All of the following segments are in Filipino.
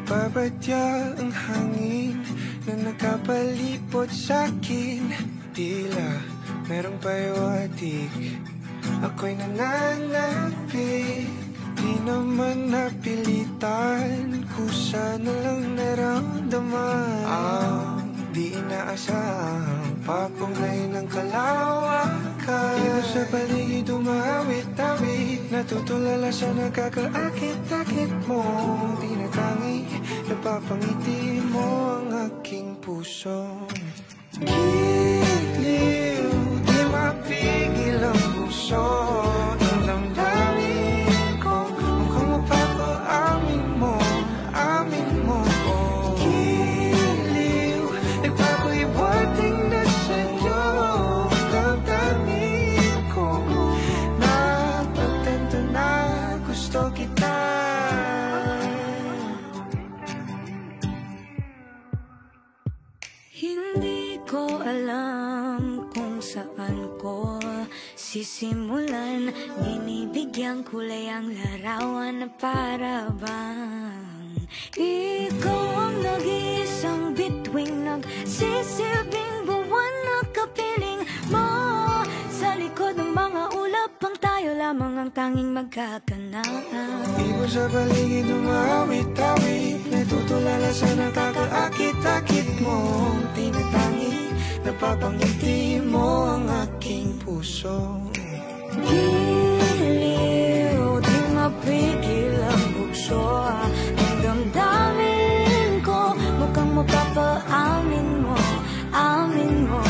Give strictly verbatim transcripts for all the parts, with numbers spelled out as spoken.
Nagbabadya ang hangin na nakapalipot sa'kin. Tila merong pahiwatig, ako'y nananapig. Di naman napilitan, kusa na lang naramdaman. Ang di inaasahang papunay ng kalawakan. Dito sa paligid umawit-awit, natutulala sa nakakaakit-akit mo. Tinatangi, napapangiti mo ang aking puso. Giliw, di mapigil ang puso. Ang damdamin ko, mukhang mapapaamin mo, amin mo. Giliw, nagpapahiwating na sa'yo. Ang damdamin ko, napagtanto na gusto kita. Hindi ko alam kung saan ko sisimulan. Binibigyan kulay ang larawan na para bang ikaw ang nag-iisang bituing, nagsisilbing buwan na kapiling mo. Sa likod ng mga ulap, pang tayo lamang ang tanging magkakanaan. Di mo sa paligid umawit-awit, natutulala sa nakakaakit-akit mo. Tinatangi, napapangiti mo ang aking puso. Giliw, di mapigil ang bukso. Ang damdamin ko, mukhang mapapaamin mo, amin mo.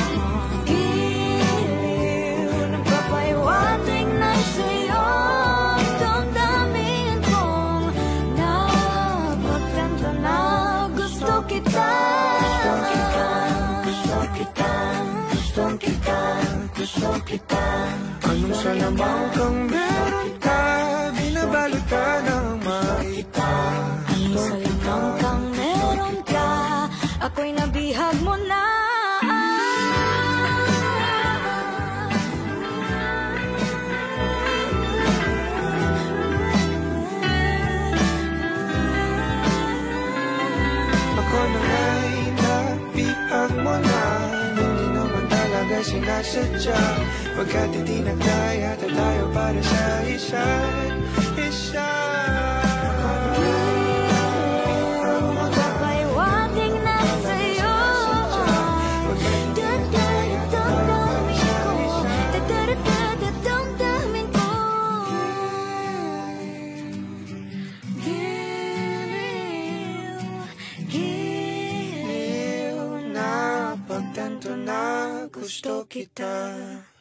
Giliw, nagpapahiwatig na sa'yo. Ang damdamin kong napagtanto na gusto kita. Gusto kita, gusto kita, gusto kita. Anong salamang kang meron ka, binabalot ka ng makita. Anong salamang kang meron ka, ako'y nabihag mo na. Ako na nga'y nabihag mo na, hindi naman talaga sinasadya. Pagkat hindi nagdaya tayo para sa isa't isa. Magpapahiwatig na sa'yo. Dadadadamdamin ko, dadadadadamdamin ko. Giliw, giliw, Napagtanto na gusto kita.